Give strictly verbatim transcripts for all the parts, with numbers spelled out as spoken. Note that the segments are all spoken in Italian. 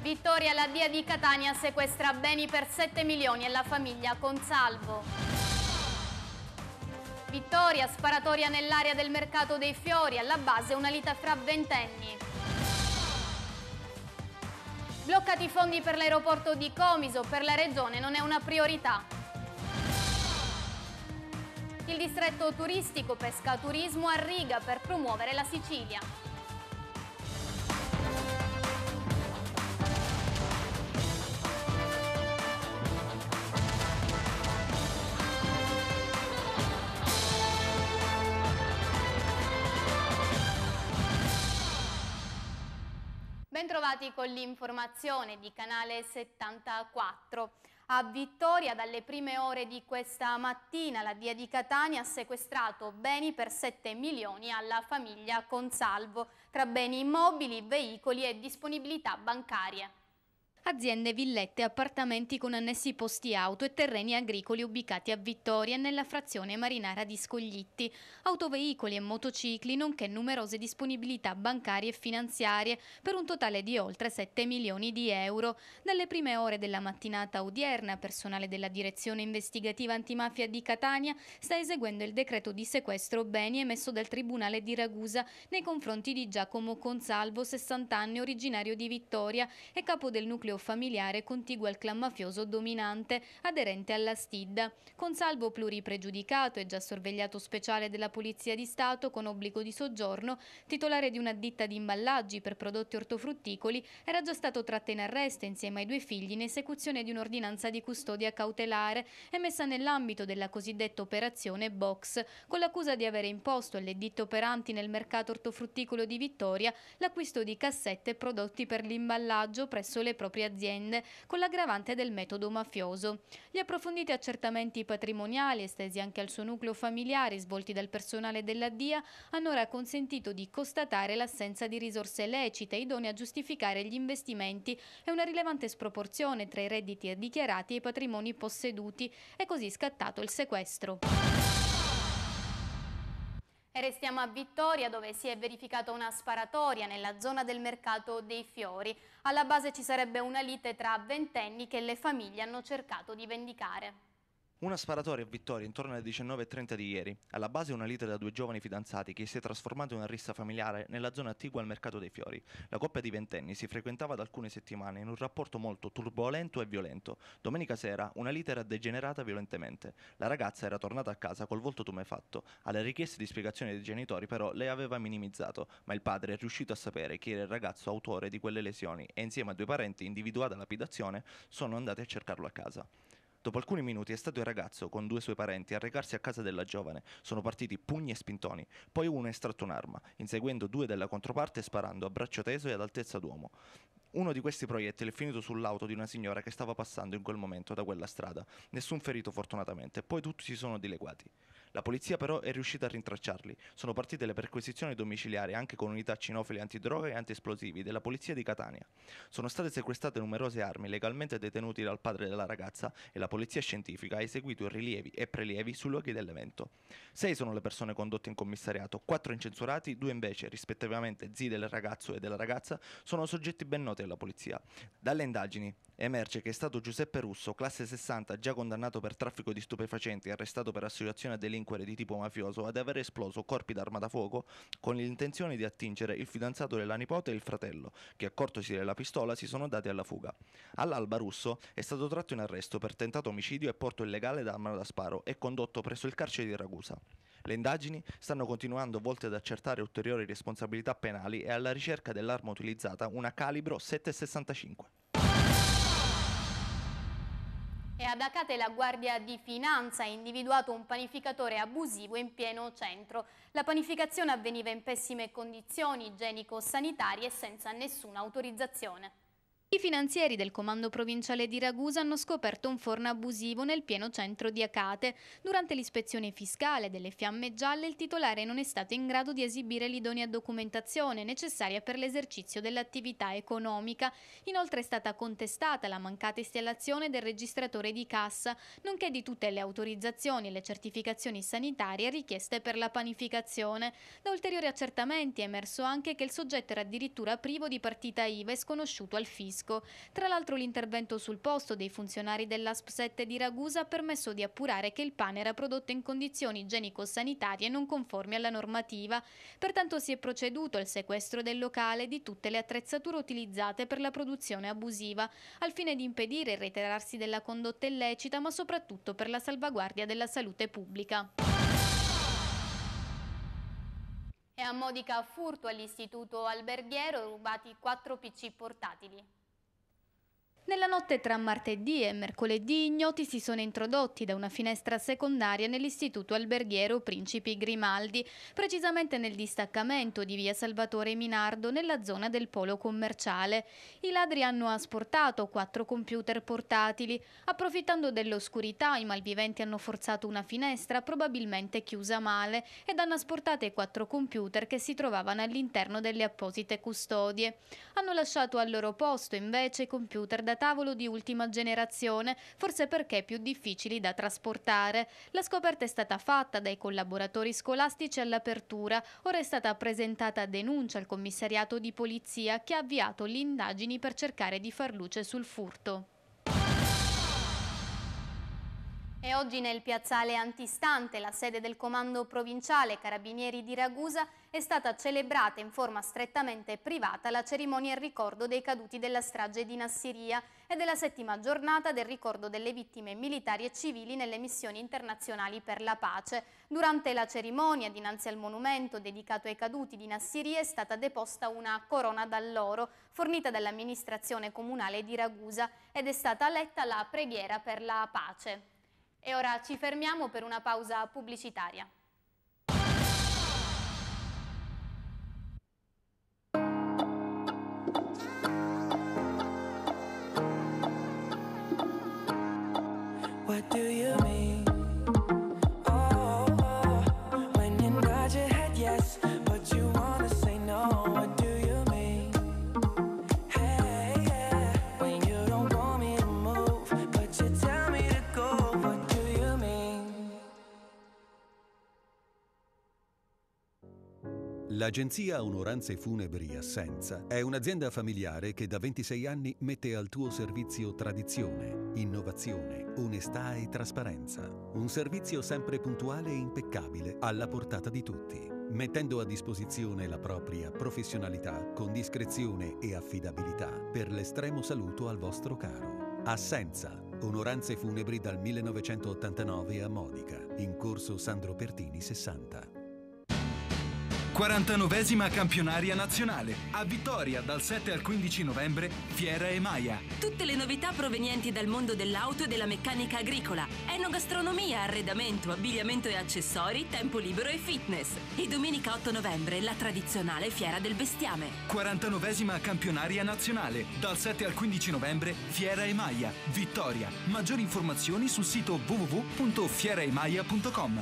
Vittoria, la D I A di Catania sequestra beni per sette milioni e la famiglia Consalvo. Vittoria, sparatoria nell'area del mercato dei fiori, alla base una lite fra ventenni. Bloccati i fondi per l'aeroporto di Comiso, per la regione non è una priorità. Il distretto turistico pesca turismo a Riga per promuovere la Sicilia. Bentrovati con l'informazione di Canale settantaquattro. A Vittoria, dalle prime ore di questa mattina, la D I A di Catania ha sequestrato beni per sette milioni alla famiglia Consalvo, tra beni immobili, veicoli e disponibilità bancarie. Aziende, villette, appartamenti con annessi posti auto e terreni agricoli ubicati a Vittoria e nella frazione marinara di Scoglitti, autoveicoli e motocicli, nonché numerose disponibilità bancarie e finanziarie per un totale di oltre sette milioni di euro. Dalle prime ore della mattinata odierna, personale della Direzione Investigativa Antimafia di Catania sta eseguendo il decreto di sequestro beni emesso dal Tribunale di Ragusa nei confronti di Giacomo Consalvo, sessanta anni, originario di Vittoria e capo del nucleo familiare contiguo al clan mafioso dominante, aderente alla Stidda. Consalvo, pluripregiudicato e già sorvegliato speciale della Polizia di Stato con obbligo di soggiorno, titolare di una ditta di imballaggi per prodotti ortofrutticoli, era già stato tratto in arresto insieme ai due figli in esecuzione di un'ordinanza di custodia cautelare emessa nell'ambito della cosiddetta operazione Box, con l'accusa di avere imposto alle ditte operanti nel mercato ortofrutticolo di Vittoria l'acquisto di cassette e prodotti per l'imballaggio presso le proprie aziende, con l'aggravante del metodo mafioso. Gli approfonditi accertamenti patrimoniali, estesi anche al suo nucleo familiare, svolti dal personale della D I A, hanno ora consentito di constatare l'assenza di risorse lecite idonee a giustificare gli investimenti e una rilevante sproporzione tra i redditi dichiarati e i patrimoni posseduti, e così scattato il sequestro. E restiamo a Vittoria, dove si è verificata una sparatoria nella zona del mercato dei fiori. Alla base ci sarebbe una lite tra ventenni che le famiglie hanno cercato di vendicare. Una sparatoria a Vittoria intorno alle diciannove e trenta di ieri. Alla base una lite da due giovani fidanzati che si è trasformata in una rissa familiare nella zona attigua al mercato dei fiori. La coppia di ventenni si frequentava da alcune settimane in un rapporto molto turbolento e violento. Domenica sera una lite era degenerata violentemente. La ragazza era tornata a casa col volto tumefatto. Alle richieste di spiegazioni dei genitori però lei aveva minimizzato, ma il padre è riuscito a sapere chi era il ragazzo autore di quelle lesioni e insieme a due parenti, individuata la lapidazione, sono andati a cercarlo a casa. Dopo alcuni minuti è stato il ragazzo, con due suoi parenti, a recarsi a casa della giovane. Sono partiti pugni e spintoni. Poi uno ha estratto un'arma, inseguendo due della controparte e sparando a braccio teso e ad altezza d'uomo. Uno di questi proiettili è finito sull'auto di una signora che stava passando in quel momento da quella strada. Nessun ferito fortunatamente, poi tutti si sono dileguati. La polizia però è riuscita a rintracciarli. Sono partite le perquisizioni domiciliari anche con unità cinofili antidroga e antiesplosivi della polizia di Catania. Sono state sequestrate numerose armi legalmente detenute dal padre della ragazza e la polizia scientifica ha eseguito rilievi e prelievi sui luoghi dell'evento. Sei sono le persone condotte in commissariato, quattro incensurati, due invece, rispettivamente zii del ragazzo e della ragazza, sono soggetti ben noti alla polizia. Dalle indagini emerge che è stato Giuseppe Russo, classe sessanta, già condannato per traffico di stupefacenti e arrestato per associazione a delinquere di tipo mafioso, ad aver esploso corpi d'arma da fuoco con l'intenzione di attingere il fidanzato della nipote e il fratello, che accortosi della pistola si sono dati alla fuga. All'alba Russo è stato tratto in arresto per tentato omicidio e porto illegale d'arma da sparo e condotto presso il carcere di Ragusa. Le indagini stanno continuando, volte ad accertare ulteriori responsabilità penali e alla ricerca dell'arma utilizzata, una calibro sette virgola sessantacinque. E ad Acate la Guardia di Finanza ha individuato un panificatore abusivo in pieno centro. La panificazione avveniva in pessime condizioni igienico-sanitarie e senza nessuna autorizzazione. I finanzieri del Comando Provinciale di Ragusa hanno scoperto un forno abusivo nel pieno centro di Acate. Durante l'ispezione fiscale delle fiamme gialle il titolare non è stato in grado di esibire l'idonea documentazione necessaria per l'esercizio dell'attività economica. Inoltre è stata contestata la mancata installazione del registratore di cassa, nonché di tutte le autorizzazioni e le certificazioni sanitarie richieste per la panificazione. Da ulteriori accertamenti è emerso anche che il soggetto era addirittura privo di partita I V A e sconosciuto al fisco. fisco. Tra l'altro l'intervento sul posto dei funzionari dell'A S P sette di Ragusa ha permesso di appurare che il pane era prodotto in condizioni igienico-sanitarie non conformi alla normativa. Pertanto si è proceduto al sequestro del locale e di tutte le attrezzature utilizzate per la produzione abusiva, al fine di impedire il reiterarsi della condotta illecita, ma soprattutto per la salvaguardia della salute pubblica. E a Modica furto all'istituto alberghiero, rubati quattro P C portatili. Nella notte tra martedì e mercoledì ignoti si sono introdotti da una finestra secondaria nell'istituto alberghiero Principi Grimaldi, precisamente nel distaccamento di via Salvatore Minardo, nella zona del polo commerciale. I ladri hanno asportato quattro computer portatili. Approfittando dell'oscurità, i malviventi hanno forzato una finestra, probabilmente chiusa male, ed hanno asportato i quattro computer che si trovavano all'interno delle apposite custodie. Hanno lasciato al loro posto invece i computer da tavolo di ultima generazione, forse perché più difficili da trasportare. La scoperta è stata fatta dai collaboratori scolastici all'apertura. Ora è stata presentata denuncia al commissariato di polizia, che ha avviato le indagini per cercare di far luce sul furto. E oggi nel piazzale antistante, la sede del Comando Provinciale Carabinieri di Ragusa, è stata celebrata in forma strettamente privata la cerimonia in ricordo dei caduti della strage di Nassiria e della settima giornata del ricordo delle vittime militari e civili nelle missioni internazionali per la pace. Durante la cerimonia, dinanzi al monumento dedicato ai caduti di Nassiria, è stata deposta una corona d'alloro fornita dall'amministrazione comunale di Ragusa ed è stata letta la preghiera per la pace. E ora ci fermiamo per una pausa pubblicitaria. What do you mean? Oh, oh, when you nod your head yes, but you wanna say no. What do you mean? Hey, yeah, when you don't want me to move, but you tell me to go. What do you mean? L'agenzia Onoranze Funebri Assenza è un'azienda familiare che da ventisei anni mette al tuo servizio tradizione, innovazione, onestà e trasparenza. Un servizio sempre puntuale e impeccabile alla portata di tutti, mettendo a disposizione la propria professionalità con discrezione e affidabilità per l'estremo saluto al vostro caro. Assenza, Onoranze Funebri dal millenovecentottantanove a Modica, in corso Sandro Pertini sessanta. quarantanovesima campionaria nazionale. A Vittoria dal sette al quindici novembre, Fiera Emaia. Tutte le novità provenienti dal mondo dell'auto e della meccanica agricola. Enogastronomia, arredamento, abbigliamento e accessori, tempo libero e fitness. E domenica otto novembre la tradizionale Fiera del Bestiame. quarantanovesima campionaria nazionale. Dal sette al quindici novembre, Fiera Emaia, Vittoria. Maggiori informazioni sul sito w w w punto fiera emaia punto com.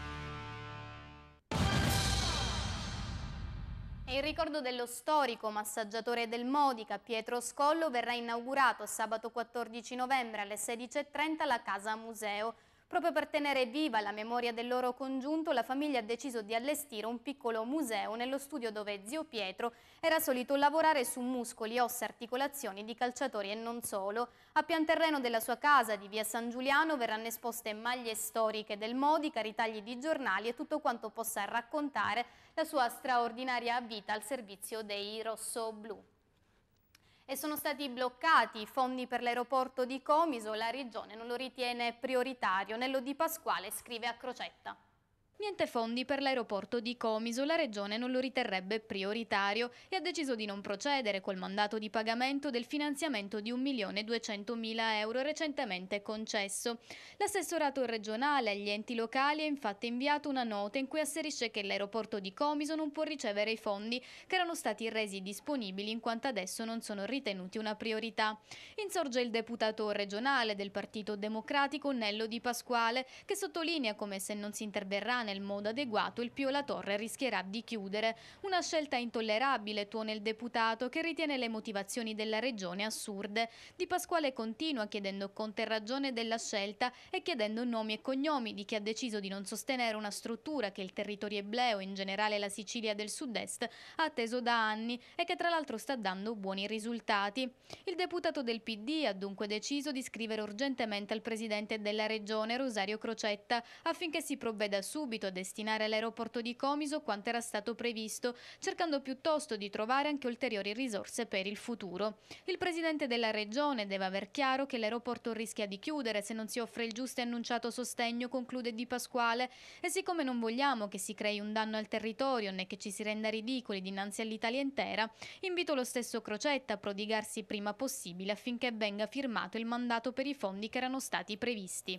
E in ricordo dello storico massaggiatore del Modica, Pietro Scollo, verrà inaugurato sabato quattordici novembre alle sedici e trenta la Casa Museo. Proprio per tenere viva la memoria del loro congiunto, la famiglia ha deciso di allestire un piccolo museo nello studio dove zio Pietro era solito lavorare su muscoli, ossa e articolazioni di calciatori e non solo. A pian terreno della sua casa di via San Giuliano verranno esposte maglie storiche del Modica, ritagli di giornali e tutto quanto possa raccontare la sua straordinaria vita al servizio dei rossoblù. E sono stati bloccati i fondi per l'aeroporto di Comiso, la Regione non lo ritiene prioritario. Nello Di Pasquale scrive a Crocetta. Niente fondi per l'aeroporto di Comiso, la Regione non lo riterrebbe prioritario e ha deciso di non procedere col mandato di pagamento del finanziamento di un milione duecentomila euro recentemente concesso. L'assessorato regionale agli enti locali ha infatti inviato una nota in cui asserisce che l'aeroporto di Comiso non può ricevere i fondi che erano stati resi disponibili in quanto adesso non sono ritenuti una priorità. Insorge il deputato regionale del Partito Democratico Nello Di Pasquale, che sottolinea come se non si interverrà nel modo adeguato, il Pio La Torre rischierà di chiudere. Una scelta intollerabile, tuona il deputato, che ritiene le motivazioni della regione assurde. Di Pasquale continua chiedendo Conte ragione della scelta e chiedendo nomi e cognomi di chi ha deciso di non sostenere una struttura che il territorio ebleo e in generale la Sicilia del sud-est ha atteso da anni e che tra l'altro sta dando buoni risultati. Il deputato del P D ha dunque deciso di scrivere urgentemente al presidente della regione, Rosario Crocetta, affinché si provveda subito a destinare all'aeroporto di Comiso quanto era stato previsto, cercando piuttosto di trovare anche ulteriori risorse per il futuro. Il presidente della regione deve aver chiaro che l'aeroporto rischia di chiudere se non si offre il giusto e annunciato sostegno, conclude Di Pasquale, e siccome non vogliamo che si crei un danno al territorio né che ci si renda ridicoli dinanzi all'Italia intera, invito lo stesso Crocetta a prodigarsi prima possibile affinché venga firmato il mandato per i fondi che erano stati previsti.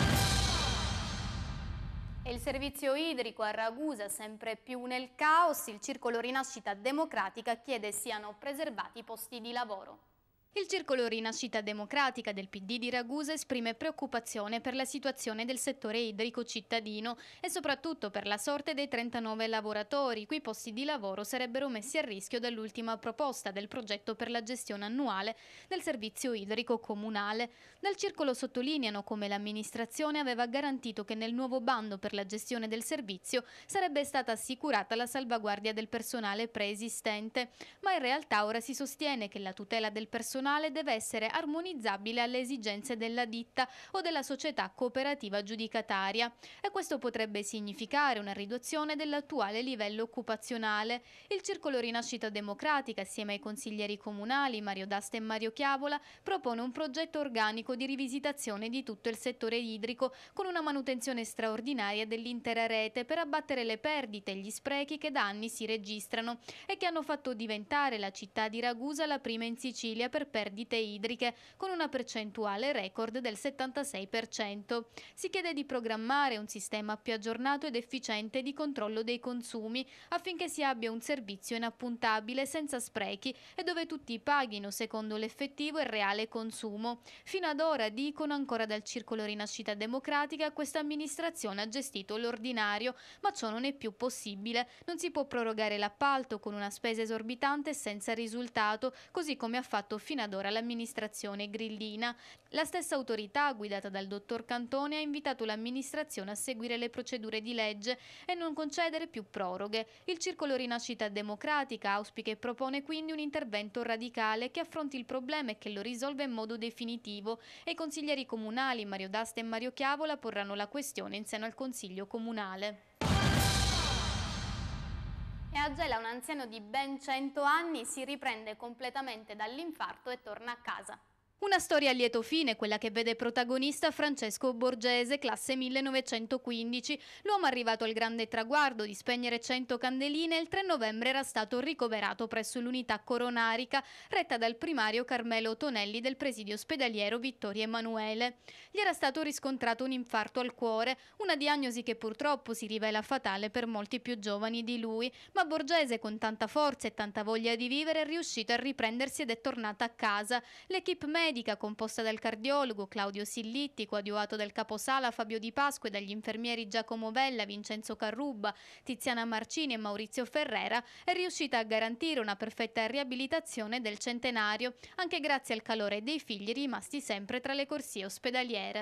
E il servizio idrico a Ragusa sempre più nel caos, il Circolo Rinascita Democratica chiede siano preservati i posti di lavoro. Il Circolo Rinascita Democratica del P D di Ragusa esprime preoccupazione per la situazione del settore idrico cittadino e soprattutto per la sorte dei trentanove lavoratori, i cui posti di lavoro sarebbero messi a rischio dall'ultima proposta del progetto per la gestione annuale del servizio idrico comunale. Dal Circolo sottolineano come l'amministrazione aveva garantito che nel nuovo bando per la gestione del servizio sarebbe stata assicurata la salvaguardia del personale preesistente, ma in realtà ora si sostiene che la tutela del personale deve essere armonizzabile alle esigenze della ditta o della società cooperativa giudicataria e questo potrebbe significare una riduzione dell'attuale livello occupazionale. Il Circolo Rinascita Democratica, assieme ai consiglieri comunali Mario D'Asta e Mario Chiavola, propone un progetto organico di rivisitazione di tutto il settore idrico con una manutenzione straordinaria dell'intera rete per abbattere le perdite e gli sprechi che da anni si registrano e che hanno fatto diventare la città di Ragusa la prima in Sicilia per perdite idriche, con una percentuale record del settantasei per cento. Si chiede di programmare un sistema più aggiornato ed efficiente di controllo dei consumi affinché si abbia un servizio inappuntabile, senza sprechi e dove tutti paghino secondo l'effettivo e reale consumo. Fino ad ora, dicono ancora dal Circolo Rinascita Democratica, questa amministrazione ha gestito l'ordinario, ma ciò non è più possibile. Non si può prorogare l'appalto con una spesa esorbitante senza risultato, così come ha fatto fino ad ora l'amministrazione grillina. La stessa autorità, guidata dal dottor Cantone, ha invitato l'amministrazione a seguire le procedure di legge e non concedere più proroghe. Il Circolo Rinascita Democratica auspica e propone quindi un intervento radicale che affronti il problema e che lo risolva in modo definitivo, e i consiglieri comunali Mario D'Asta e Mario Chiavola porranno la questione in seno al Consiglio Comunale. E a Gela un anziano di ben cento anni si riprende completamente dall'infarto e torna a casa. Una storia a lieto fine, quella che vede protagonista Francesco Borgese, classe millenovecentoquindici. L'uomo arrivato al grande traguardo di spegnere cento candeline il tre novembre era stato ricoverato presso l'unità coronarica retta dal primario Carmelo Tonelli del presidio ospedaliero Vittorio Emanuele. Gli era stato riscontrato un infarto al cuore, una diagnosi che purtroppo si rivela fatale per molti più giovani di lui, ma Borgese, con tanta forza e tanta voglia di vivere, è riuscito a riprendersi ed è tornata a casa. L'equipe medica medica composta dal cardiologo Claudio Sillitti, coadiuvato dal caposala Fabio Di Pasqua e dagli infermieri Giacomo Vella, Vincenzo Carrubba, Tiziana Marcini e Maurizio Ferrera, è riuscita a garantire una perfetta riabilitazione del centenario, anche grazie al calore dei figli rimasti sempre tra le corsie ospedaliere.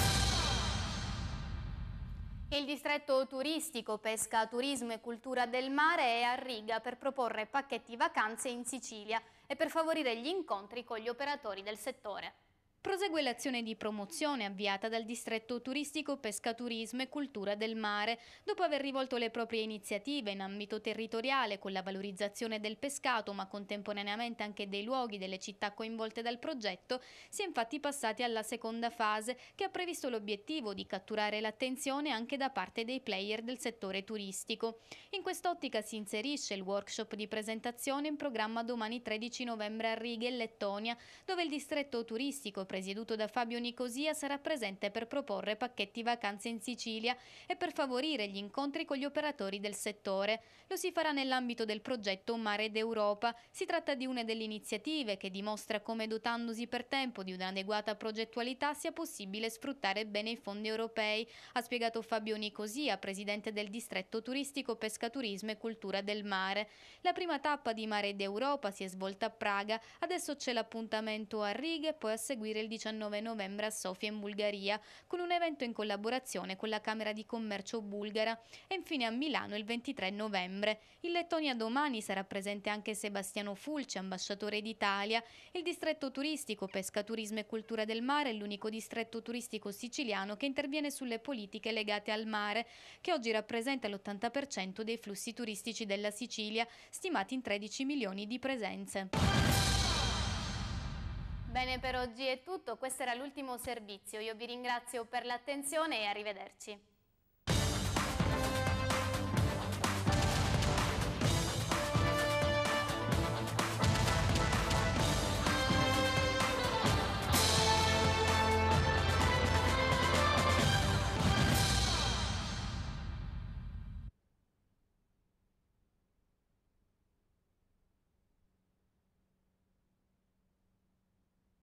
Il distretto turistico Pesca, Turismo e Cultura del Mare è a Riga per proporre pacchetti vacanze in Sicilia e per favorire gli incontri con gli operatori del settore. Prosegue l'azione di promozione avviata dal distretto turistico Pesca, Turismo e Cultura del Mare. Dopo aver rivolto le proprie iniziative in ambito territoriale con la valorizzazione del pescato, ma contemporaneamente anche dei luoghi delle città coinvolte dal progetto, si è infatti passati alla seconda fase, che ha previsto l'obiettivo di catturare l'attenzione anche da parte dei player del settore turistico. In quest'ottica si inserisce il workshop di presentazione in programma domani tredici novembre a Riga, in Lettonia, dove il distretto turistico presieduto da Fabio Nicosia, sarà presente per proporre pacchetti vacanze in Sicilia e per favorire gli incontri con gli operatori del settore. Lo si farà nell'ambito del progetto Mare d'Europa. Si tratta di una delle iniziative che dimostra come, dotandosi per tempo di un'adeguata progettualità, sia possibile sfruttare bene i fondi europei, ha spiegato Fabio Nicosia, presidente del distretto turistico Pescaturismo e Cultura del Mare. La prima tappa di Mare d'Europa si è svolta a Praga, adesso c'è l'appuntamento a Riga e poi a seguire il diciannove novembre a Sofia in Bulgaria, con un evento in collaborazione con la Camera di Commercio bulgara, e infine a Milano il ventitré novembre. In Lettonia domani sarà presente anche Sebastiano Fulci, ambasciatore d'Italia. Il distretto turistico Pescaturismo e Cultura del Mare è l'unico distretto turistico siciliano che interviene sulle politiche legate al mare, che oggi rappresenta l'ottanta per cento dei flussi turistici della Sicilia, stimati in tredici milioni di presenze. Bene, per oggi è tutto, questo era l'ultimo servizio. Io vi ringrazio per l'attenzione e arrivederci.